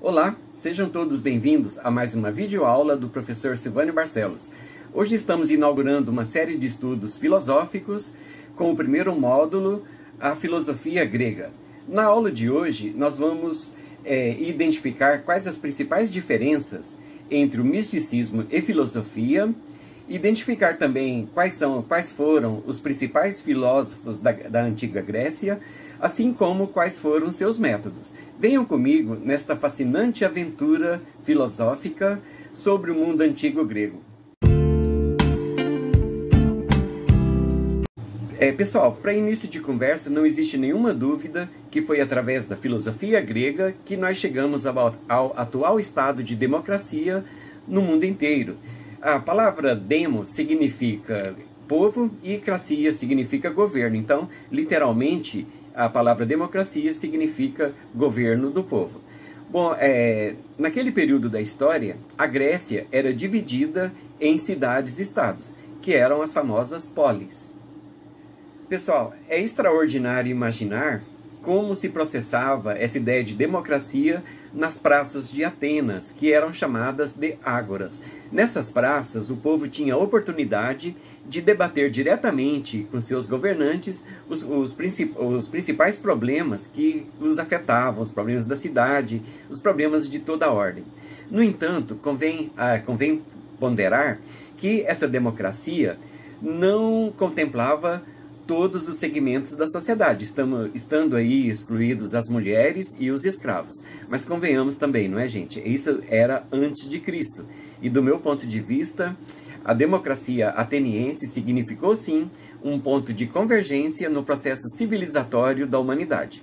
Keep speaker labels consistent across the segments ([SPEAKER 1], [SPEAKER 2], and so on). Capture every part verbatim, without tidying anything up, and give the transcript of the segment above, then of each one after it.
[SPEAKER 1] Olá, sejam todos bem-vindos a mais uma videoaula do professor Silvânio Barcelos. Hoje estamos inaugurando uma série de estudos filosóficos com o primeiro módulo, a filosofia grega. Na aula de hoje, nós vamos é, identificar quais as principais diferenças entre o misticismo e filosofia, identificar também quais são, quais foram os principais filósofos da, da antiga Grécia, assim como quais foram seus métodos. Venham comigo nesta fascinante aventura filosófica sobre o mundo antigo grego. É, pessoal, para início de conversa, não existe nenhuma dúvida que foi através da filosofia grega que nós chegamos ao, ao atual estado de democracia no mundo inteiro. A palavra demos significa povo e cracia significa governo. Então, literalmente, a palavra democracia significa governo do povo. Bom, é, naquele período da história, a Grécia era dividida em cidades-estados, que eram as famosas polis. Pessoal, é extraordinário imaginar como se processava essa ideia de democracia nas praças de Atenas, que eram chamadas de ágoras. Nessas praças, o povo tinha a oportunidade de debater diretamente com seus governantes os, os, princip, os principais problemas que os afetavam, os problemas da cidade, os problemas de toda a ordem. No entanto, convém, ah, convém ponderar que essa democracia não contemplava todos os segmentos da sociedade, estamos, estando aí excluídos as mulheres e os escravos. Mas convenhamos também, não é, gente? Isso era antes de Cristo. E do meu ponto de vista, a democracia ateniense significou, sim, um ponto de convergência no processo civilizatório da humanidade.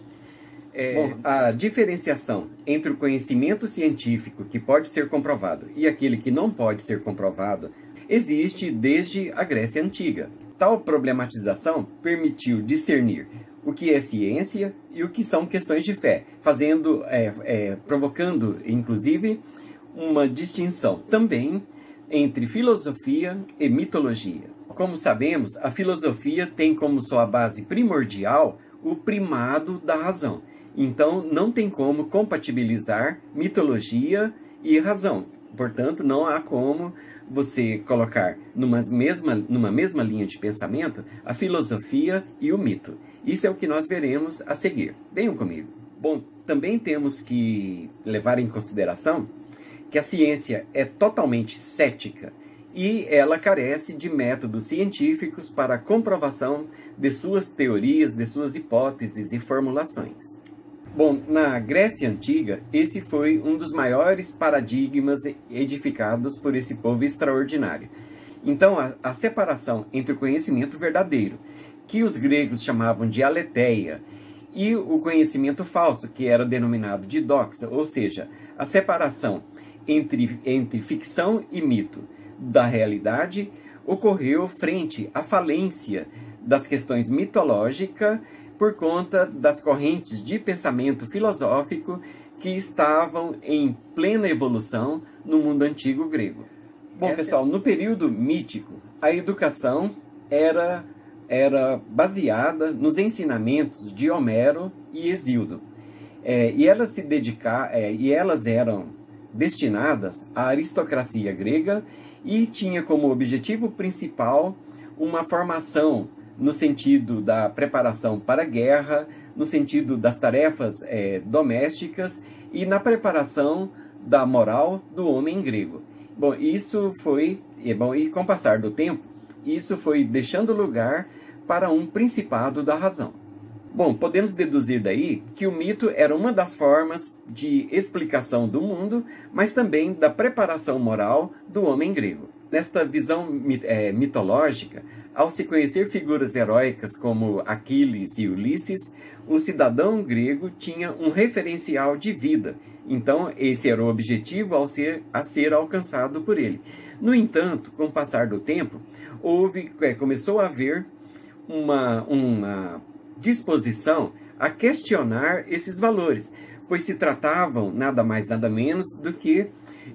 [SPEAKER 1] É, bom, a diferenciação entre o conhecimento científico que pode ser comprovado e aquele que não pode ser comprovado existe desde a Grécia Antiga. Tal problematização permitiu discernir o que é ciência e o que são questões de fé, fazendo, é, é, provocando, inclusive, uma distinção também entre filosofia e mitologia. Como sabemos, a filosofia tem como sua base primordial o primado da razão. Então, não tem como compatibilizar mitologia e razão. Portanto, não há como você colocar numa mesma, numa mesma linha de pensamento a filosofia e o mito. Isso é o que nós veremos a seguir. Venham comigo. Bom, também temos que levar em consideração que a ciência é totalmente cética e ela carece de métodos científicos para a comprovação de suas teorias, de suas hipóteses e formulações. Bom, na Grécia Antiga, esse foi um dos maiores paradigmas edificados por esse povo extraordinário. Então, a, a separação entre o conhecimento verdadeiro, que os gregos chamavam de aletheia, e o conhecimento falso, que era denominado de doxa, ou seja, a separação entre, entre ficção e mito da realidade, ocorreu frente à falência das questões mitológicas por conta das correntes de pensamento filosófico que estavam em plena evolução no mundo antigo grego. Bom, Essa... pessoal, no período mítico, a educação era, era baseada nos ensinamentos de Homero e Hesíodo. É, e, elas se dedicar, é, e elas eram destinadas à aristocracia grega e tinha como objetivo principal uma formação no sentido da preparação para a guerra, no sentido das tarefas é, domésticas e na preparação da moral do homem grego. Bom, isso foi, e, bom, e com o passar do tempo, isso foi deixando lugar para um principado da razão. Bom, podemos deduzir daí que o mito era uma das formas de explicação do mundo, mas também da preparação moral do homem grego. Nesta visão é, mitológica, ao se conhecer figuras heróicas como Aquiles e Ulisses, o cidadão grego tinha um referencial de vida. Então, esse era o objetivo ao ser, a ser alcançado por ele. No entanto, com o passar do tempo, houve, é, começou a haver uma, uma disposição a questionar esses valores, pois se tratavam nada mais nada menos do que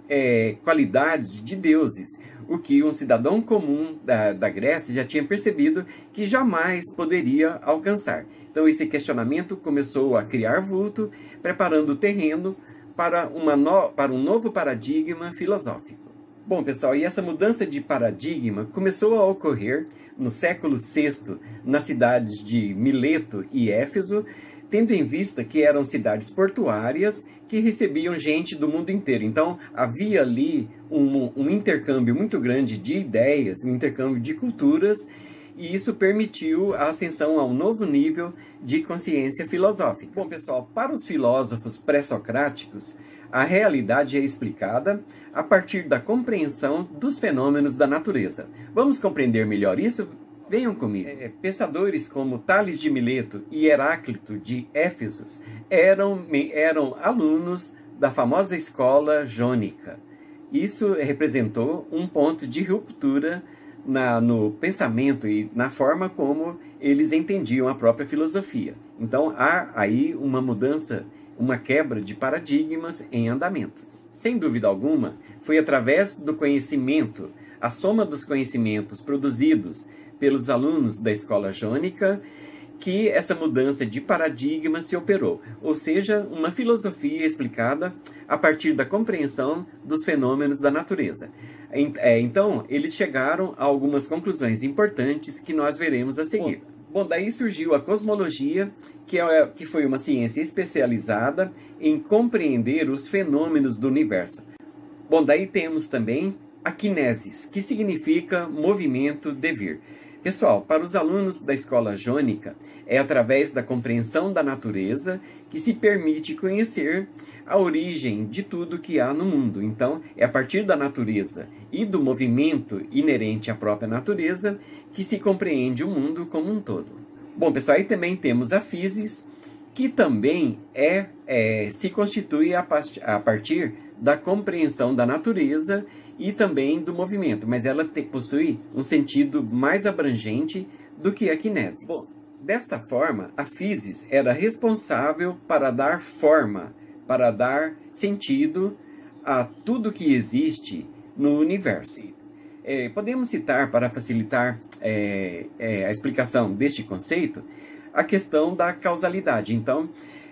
[SPEAKER 1] é, qualidades de deuses, o que um cidadão comum da, da Grécia já tinha percebido que jamais poderia alcançar. Então esse questionamento começou a criar vulto, preparando o terreno para, uma no... para um novo paradigma filosófico. Bom, pessoal, e essa mudança de paradigma começou a ocorrer no século sexto nas cidades de Mileto e Éfeso, tendo em vista que eram cidades portuárias que recebiam gente do mundo inteiro. Então, havia ali um, um intercâmbio muito grande de ideias, um intercâmbio de culturas, e isso permitiu a ascensão a um novo nível de consciência filosófica. Bom, pessoal, para os filósofos pré-socráticos, a realidade é explicada a partir da compreensão dos fenômenos da natureza. Vamos compreender melhor isso? Venham comigo. É, pensadores como Tales de Mileto e Heráclito de Éfeso eram, eram alunos da famosa escola jônica. Isso representou um ponto de ruptura na, no pensamento e na forma como eles entendiam a própria filosofia. Então há aí uma mudança, uma quebra de paradigmas em andamentos. Sem dúvida alguma, foi através do conhecimento, a soma dos conhecimentos produzidos pelos alunos da escola jônica, que essa mudança de paradigma se operou, ou seja, uma filosofia explicada a partir da compreensão dos fenômenos da natureza. Então, eles chegaram a algumas conclusões importantes que nós veremos a seguir. Bom, daí surgiu a cosmologia, que, é, que foi uma ciência especializada em compreender os fenômenos do universo. Bom, daí temos também a kinesis, que significa movimento devir. Pessoal, para os alunos da escola jônica, é através da compreensão da natureza que se permite conhecer a origem de tudo que há no mundo. Então, é a partir da natureza e do movimento inerente à própria natureza que se compreende o mundo como um todo. Bom, pessoal, aí também temos a physis, que também é, é, se constitui a, a partir da compreensão da natureza e também do movimento, mas ela te, possui um sentido mais abrangente do que a kinesis. Bom, desta forma, a physis era responsável para dar forma, para dar sentido a tudo que existe no universo. É, podemos citar, para facilitar é, é, a explicação deste conceito, a questão da causalidade. Então,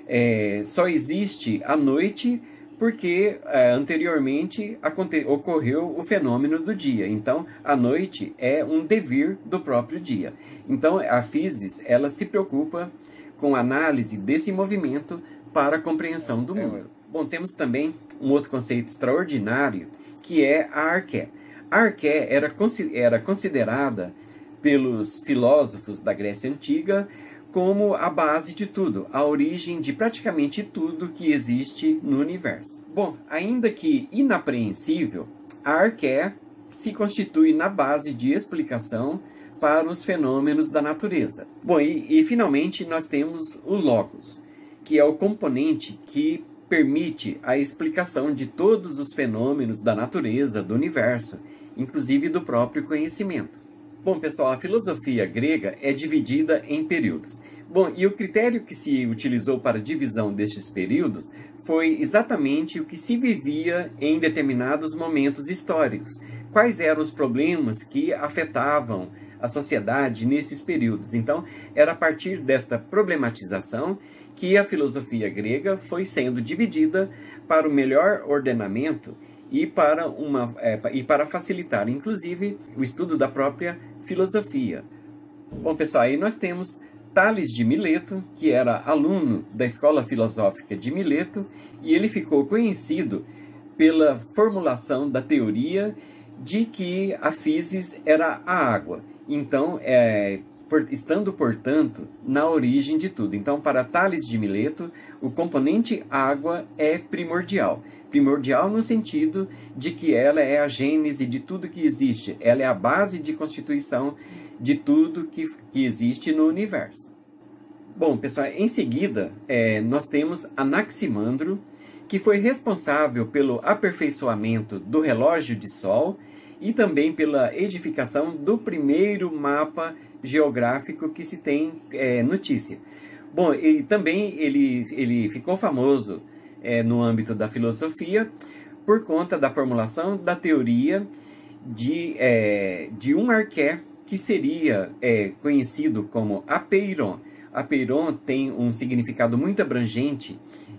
[SPEAKER 1] é, só existe a noite porque é, anteriormente ocorreu o fenômeno do dia. Então, a noite é um devir do próprio dia. Então, a physis, ela se preocupa com a análise desse movimento para a compreensão do mundo. Bom, temos também um outro conceito extraordinário, que é a arqué. A arqué era, era considerada pelos filósofos da Grécia Antiga como a base de tudo, a origem de praticamente tudo que existe no universo. Bom, ainda que inapreensível, a arqué se constitui na base de explicação para os fenômenos da natureza. Bom, e, e finalmente nós temos o logos, que é o componente que permite a explicação de todos os fenômenos da natureza, do universo, inclusive do próprio conhecimento. Bom, pessoal, a filosofia grega é dividida em períodos. Bom, e o critério que se utilizou para a divisão destes períodos foi exatamente o que se vivia em determinados momentos históricos. Quais eram os problemas que afetavam a sociedade nesses períodos? Então, era a partir desta problematização que a filosofia grega foi sendo dividida para o melhor ordenamento e para, uma, é, e para facilitar, inclusive, o estudo da própria filosofia. Bom, pessoal, aí nós temos Tales de Mileto, que era aluno da Escola Filosófica de Mileto, e ele ficou conhecido pela formulação da teoria de que a physis era a água. Então, é, por, estando, portanto, na origem de tudo. Então, para Tales de Mileto, o componente água é primordial. Primordial no sentido de que ela é a gênese de tudo que existe. Ela é a base de constituição de tudo que, que existe no universo. Bom, pessoal, em seguida, é, nós temos Anaximandro, que foi responsável pelo aperfeiçoamento do relógio de sol e também pela edificação do primeiro mapa geográfico que se tem é, notícia. Bom, e também ele, ele ficou famoso é, no âmbito da filosofia por conta da formulação da teoria de, é, de um arqué que seria é, conhecido como apeiron. Apeiron tem um significado muito abrangente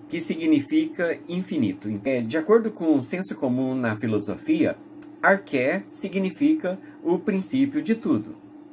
[SPEAKER 1] que significa infinito. De acordo com o senso comum na filosofia, arché significa o princípio de tudo.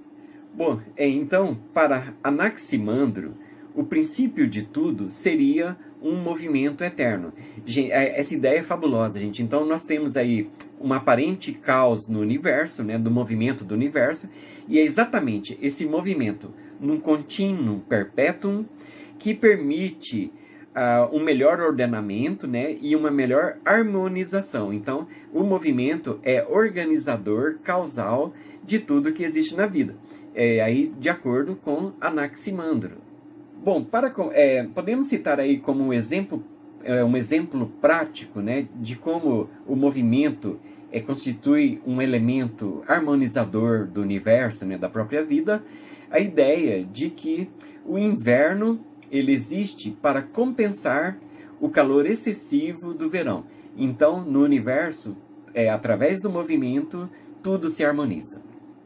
[SPEAKER 1] Bom, então, para Anaximandro, o princípio de tudo seria um movimento eterno. Essa ideia é fabulosa, gente. Então, nós temos aí um aparente caos no universo, né, do movimento do universo, e é exatamente esse movimento num contínuo perpétuo que permite uh, um melhor ordenamento, né, e uma melhor harmonização. Então, o movimento é organizador, causal de tudo que existe na vida. É aí de acordo com Anaximandro. Bom, para, é, podemos citar aí como um exemplo, é, um exemplo prático, né, de como o movimento é, constitui um elemento harmonizador do universo, né, da própria vida, a ideia de que o inverno ele existe para compensar o calor excessivo do verão. Então, no universo, é, através do movimento, tudo se harmoniza.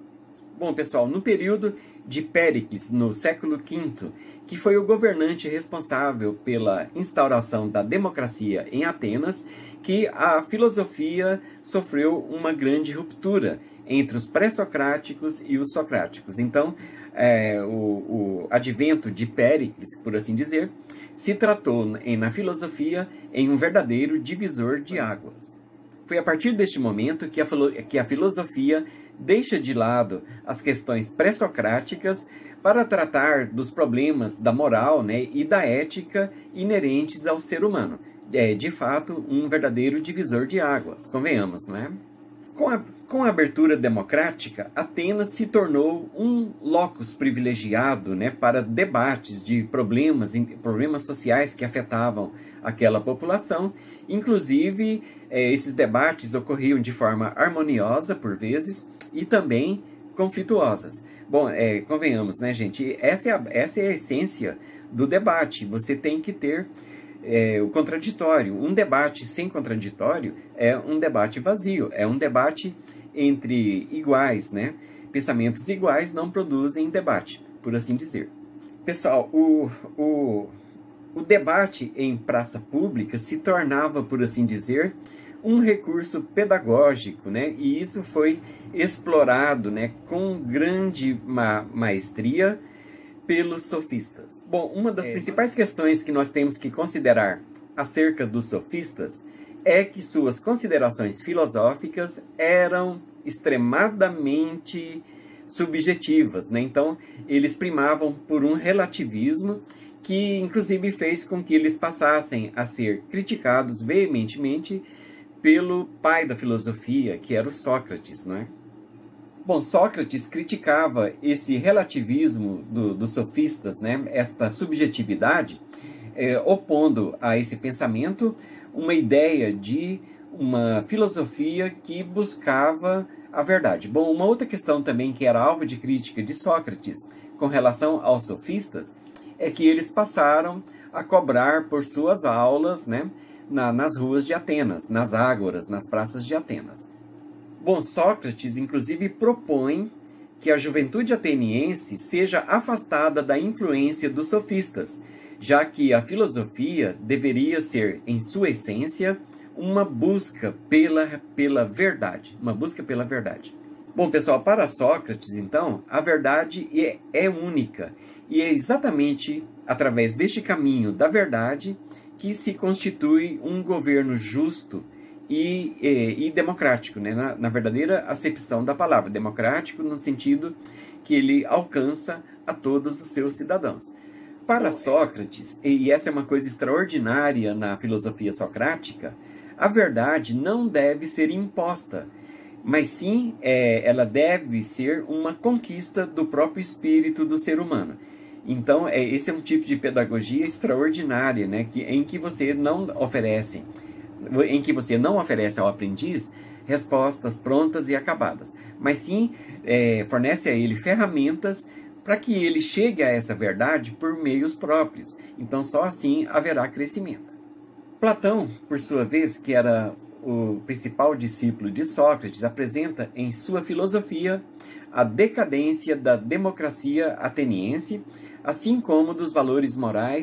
[SPEAKER 1] Bom, pessoal, no período de Péricles, no século quinto, que foi o governante responsável pela instauração da democracia em Atenas, que a filosofia sofreu uma grande ruptura entre os pré-socráticos e os socráticos. Então, é, o, o advento de Péricles, por assim dizer, se tratou em, na filosofia em um verdadeiro divisor de águas. Foi a partir deste momento que a, que a filosofia deixa de lado as questões pré-socráticas para tratar dos problemas da moral, né, e da ética inerentes ao ser humano. É, de fato, um verdadeiro divisor de águas, convenhamos, não é? Com a, com a abertura democrática, Atenas se tornou um locus privilegiado, né, para debates de problemas, problemas sociais que afetavam aquela população. Inclusive, é, esses debates ocorriam de forma harmoniosa, por vezes, e também conflituosas. Bom, é, convenhamos, né, gente? Essa é, a, essa é a essência do debate. Você tem que ter é, o contraditório. Um debate sem contraditório é um debate vazio, é um debate entre iguais, né? Pensamentos iguais não produzem debate, por assim dizer. Pessoal, o, o, o debate em praça pública se tornava, por assim dizer, um recurso pedagógico, né? E isso foi explorado, né, com grande ma maestria pelos sofistas. Bom, uma das é, principais questões que nós temos que considerar acerca dos sofistas é que suas considerações filosóficas eram extremadamente subjetivas, né? Então, eles primavam por um relativismo que, inclusive, fez com que eles passassem a ser criticados veementemente pelo pai da filosofia, que era o Sócrates, não é? Bom, Sócrates criticava esse relativismo do, dos sofistas, né? Esta subjetividade, é, opondo a esse pensamento uma ideia de uma filosofia que buscava a verdade. Bom, uma outra questão também que era alvo de crítica de Sócrates com relação aos sofistas é que eles passaram a cobrar por suas aulas, né, na, nas ruas de Atenas, nas ágoras, nas praças de Atenas. Bom, Sócrates, inclusive, propõe que a juventude ateniense seja afastada da influência dos sofistas, já que a filosofia deveria ser, em sua essência, uma busca pela, pela verdade, uma busca pela verdade. Bom, pessoal, para Sócrates, então, a verdade é, é única, e é exatamente através deste caminho da verdade que se constitui um governo justo e, e, e democrático, né? na, na verdadeira acepção da palavra, democrático no sentido que ele alcança a todos os seus cidadãos. Para Sócrates, e essa é uma coisa extraordinária na filosofia socrática, a verdade não deve ser imposta, mas sim é, ela deve ser uma conquista do próprio espírito do ser humano. Então, é, esse é um tipo de pedagogia extraordinária, né, que, em que você não oferece, em que você não oferece ao aprendiz respostas prontas e acabadas, mas sim é, fornece a ele ferramentas para que ele chegue a essa verdade por meios próprios. Então, só assim haverá crescimento. Platão, por sua vez, que era o principal discípulo de Sócrates, apresenta em sua filosofia a decadência da democracia ateniense, assim como dos valores morais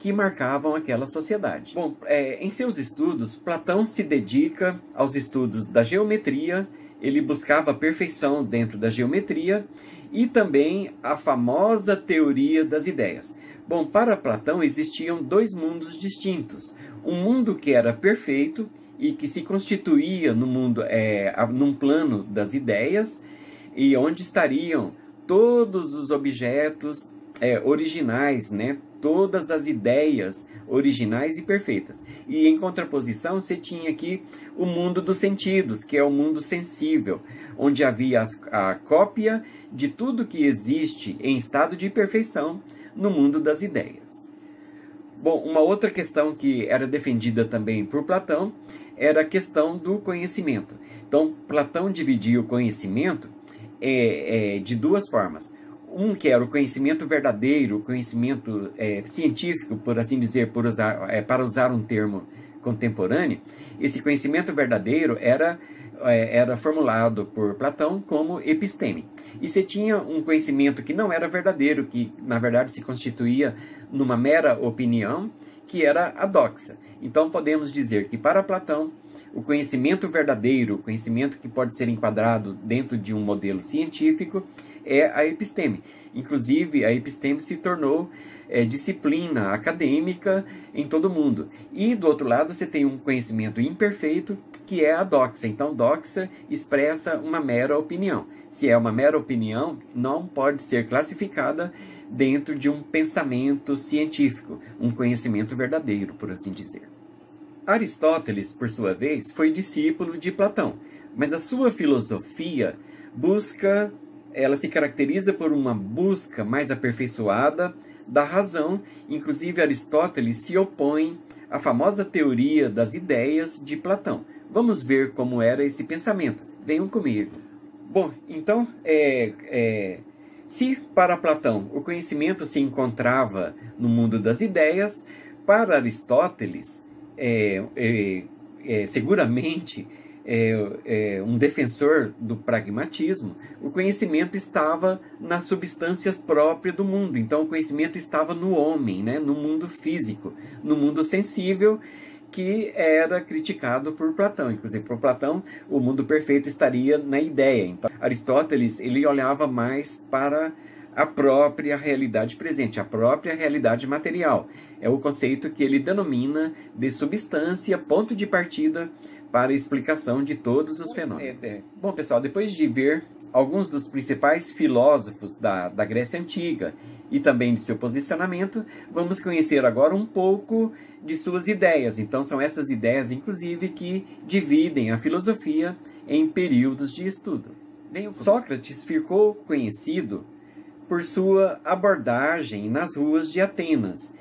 [SPEAKER 1] que marcavam aquela sociedade. Bom, é, em seus estudos, Platão se dedica aos estudos da geometria, ele buscava a perfeição dentro da geometria e também a famosa teoria das ideias. Bom, para Platão existiam dois mundos distintos. Um mundo que era perfeito e que se constituía no mundo, é, num plano das ideias, e onde estariam todos os objetos é, originais, né? Todas as ideias originais e perfeitas. E em contraposição você tinha aqui o mundo dos sentidos, que é o mundo sensível, onde havia as, a cópia de tudo que existe em estado de perfeição no mundo das ideias. Bom, uma outra questão que era defendida também por Platão era a questão do conhecimento. Então, Platão dividia o conhecimento é, é, de duas formas. Um que era o conhecimento verdadeiro, o conhecimento é, científico, por assim dizer, por usar, é, para usar um termo contemporâneo. Esse conhecimento verdadeiro era, é, era formulado por Platão como episteme. E você tinha um conhecimento que não era verdadeiro, que na verdade se constituía numa mera opinião, que era a doxa. Então podemos dizer que para Platão, o conhecimento verdadeiro, o conhecimento que pode ser enquadrado dentro de um modelo científico, é a episteme. Inclusive, a episteme se tornou é, disciplina acadêmica em todo o mundo. E, do outro lado, você tem um conhecimento imperfeito, que é a doxa. Então, doxa expressa uma mera opinião. Se é uma mera opinião, não pode ser classificada dentro de um pensamento científico, um conhecimento verdadeiro, por assim dizer. Aristóteles, por sua vez, foi discípulo de Platão, mas a sua filosofia busca... ela se caracteriza por uma busca mais aperfeiçoada da razão. Inclusive, Aristóteles se opõe à famosa teoria das ideias de Platão. Vamos ver como era esse pensamento. Venham comigo. Bom, então, é, é, se para Platão o conhecimento se encontrava no mundo das ideias, para Aristóteles, é, é, é, seguramente... É, é, um defensor do pragmatismo, o conhecimento estava nas substâncias próprias do mundo. Então, o conhecimento estava no homem, né? No mundo físico, no mundo sensível, que era criticado por Platão. Inclusive, por Platão, o mundo perfeito estaria na ideia. Então, Aristóteles ele olhava mais para a própria realidade presente, a própria realidade material. É o conceito que ele denomina de substância, ponto de partida para a explicação de todos os fenômenos. É, é. Bom, pessoal, depois de ver alguns dos principais filósofos da, da Grécia Antiga e também de seu posicionamento, vamos conhecer agora um pouco de suas ideias. Então, são essas ideias, inclusive, que dividem a filosofia em períodos de estudo. Bem, Sócrates ficou conhecido por sua abordagem nas ruas de Atenas.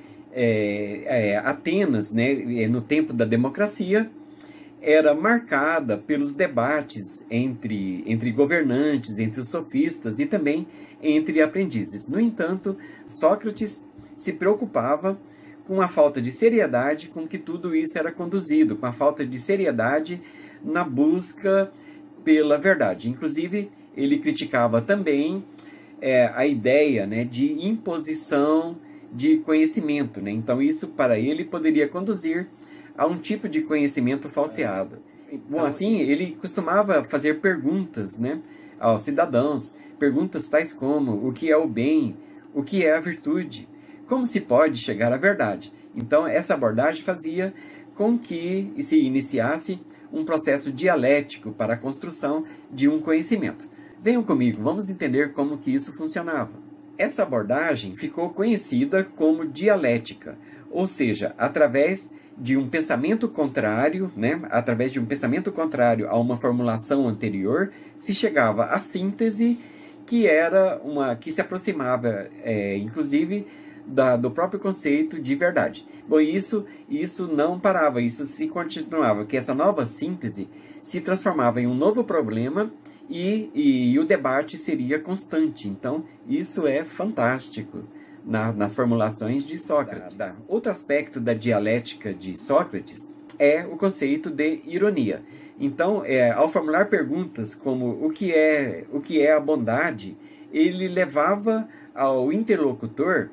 [SPEAKER 1] É, é, Atenas, né, no tempo da democracia, era marcada pelos debates entre, entre governantes, entre os sofistas e também entre aprendizes. No entanto, Sócrates se preocupava com a falta de seriedade com que tudo isso era conduzido, com a falta de seriedade na busca pela verdade. Inclusive, ele criticava também é, a ideia, né, de imposição de conhecimento, né? Então, isso para ele poderia conduzir a um tipo de conhecimento falseado. Bom, assim, ele costumava fazer perguntas, né, aos cidadãos, perguntas tais como o que é o bem, o que é a virtude, como se pode chegar à verdade. Então, essa abordagem fazia com que se iniciasse um processo dialético para a construção de um conhecimento. Venham comigo, vamos entender como que isso funcionava. Essa abordagem ficou conhecida como dialética, ou seja, através de um pensamento contrário, né, através de um pensamento contrário a uma formulação anterior, se chegava à síntese que era uma que se aproximava, é, inclusive, da, do próprio conceito de verdade. Bom, isso, isso não parava, isso se continuava, que essa nova síntese se transformava em um novo problema e, e, e o debate seria constante. Então, isso é fantástico na, nas formulações de Sócrates. Da, da. Outro aspecto da dialética de Sócrates é o conceito de ironia. Então, é, ao formular perguntas como o que é, o que é a bondade, ele levava ao interlocutor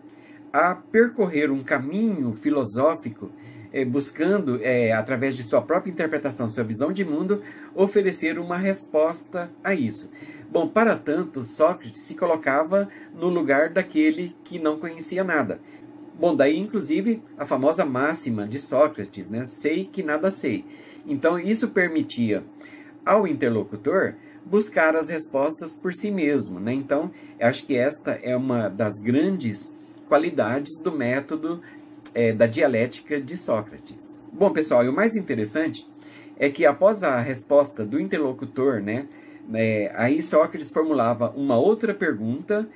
[SPEAKER 1] a percorrer um caminho filosófico, é, buscando, é, através de sua própria interpretação, sua visão de mundo, oferecer uma resposta a isso. Bom, para tanto, Sócrates se colocava no lugar daquele que não conhecia nada. Bom, daí inclusive a famosa máxima de Sócrates, né? Sei que nada sei. Então isso permitia ao interlocutor buscar as respostas por si mesmo, né? Então, eu acho que esta é uma das grandes qualidades do método é, da dialética de Sócrates. Bom, pessoal, e o mais interessante é que após a resposta do interlocutor, né, é, aí Sócrates formulava uma outra pergunta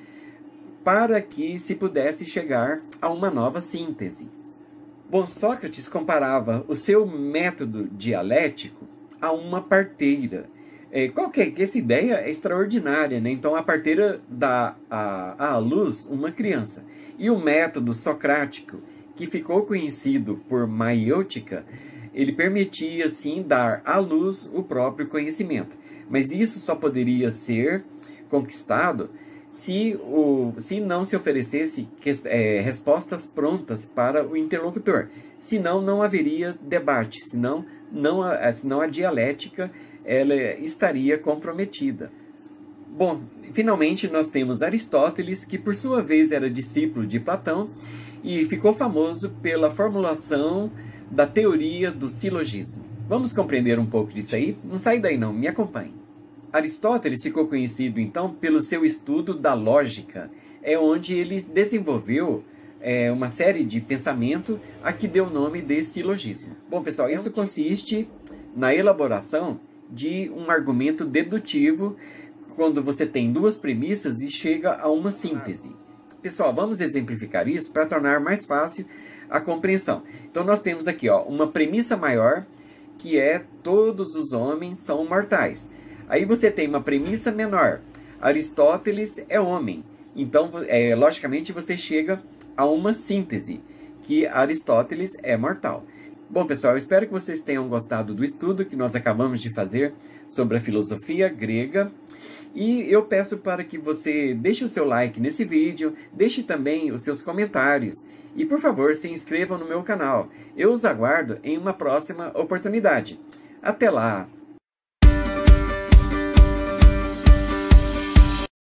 [SPEAKER 1] para que se pudesse chegar a uma nova síntese. Bom, Sócrates comparava o seu método dialético a uma parteira. É, qual que é? Essa ideia é extraordinária, né? Então, a parteira dá à luz uma criança. E o método socrático, que ficou conhecido por maiêutica, ele permitia, sim, dar à luz o próprio conhecimento. Mas isso só poderia ser conquistado se, o, se não se oferecesse que, é, respostas prontas para o interlocutor. Senão, não haveria debate, senão, não, senão a dialética ela estaria comprometida. Bom, finalmente nós temos Aristóteles, que por sua vez era discípulo de Platão e ficou famoso pela formulação da teoria do silogismo. Vamos compreender um pouco disso aí? Não sai daí não, me acompanhe. Aristóteles ficou conhecido então pelo seu estudo da lógica, é onde ele desenvolveu é, uma série de pensamento a que deu o nome de silogismo. Bom, pessoal, isso consiste na elaboração de um argumento dedutivo quando você tem duas premissas e chega a uma síntese. Pessoal, vamos exemplificar isso para tornar mais fácil a compreensão. Então, nós temos aqui ó, uma premissa maior, que é todos os homens são mortais. Aí você tem uma premissa menor, Aristóteles é homem. Então, é, logicamente, você chega a uma síntese, que Aristóteles é mortal. Bom, pessoal, eu espero que vocês tenham gostado do estudo que nós acabamos de fazer sobre a filosofia grega. E eu peço para que você deixe o seu like nesse vídeo, deixe também os seus comentários. E, por favor, se inscrevam no meu canal. Eu os aguardo em uma próxima oportunidade. Até lá!